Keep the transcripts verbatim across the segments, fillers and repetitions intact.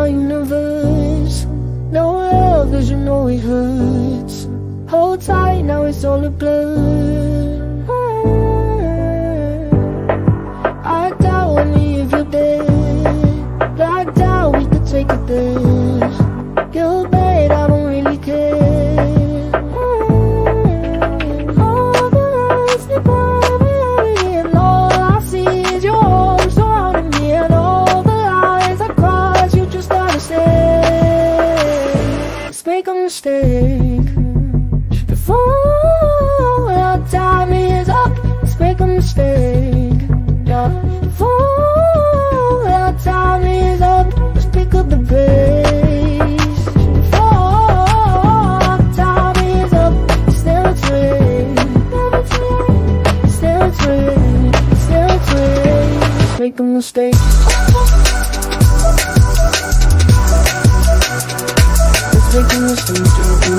universe. No love, cause you know it hurts. Hold tight, now it's all a blur. I doubt only if you're dead, but I doubt we could take it there. You're bad, I don't really care. All the lights they burn me, and all I see is your arms surrounding me, and all the lies I cross, you just gotta stay. Let's make a mistake before our time is up. Let's make a mistake, yeah. Before our time is up, let's pick up the pace. Before our time is up, it's never too late. It's never too late. It's never too late. Let's make a mistake. Let's make a mistake.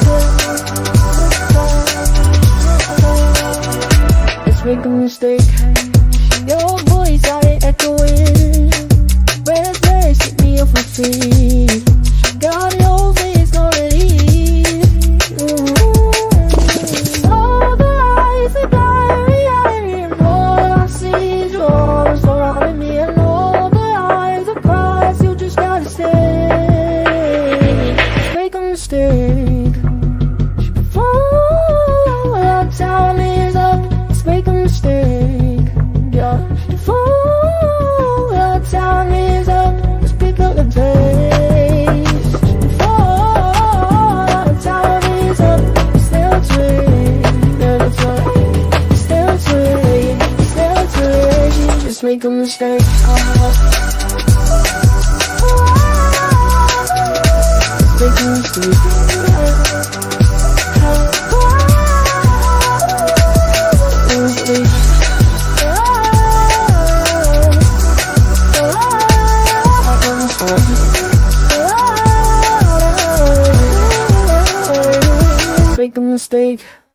Let's make a mistake. Your voice started echoing. Red flags hit me off my feet. Got your face gonna leave. Mm-hmm. All the lights that blind reality, and all I see is your arms surrounding me, and all the lines across, you just gotta stay. Let's make a mistake before our time is up. Let's make a mistake, yeah. Before our time is up, let's pick up the pace. Before our time is up, it's never too late. Never too late. It's never too late. It's never too late. Just make a mistake. Make a mistake. Make a mistake.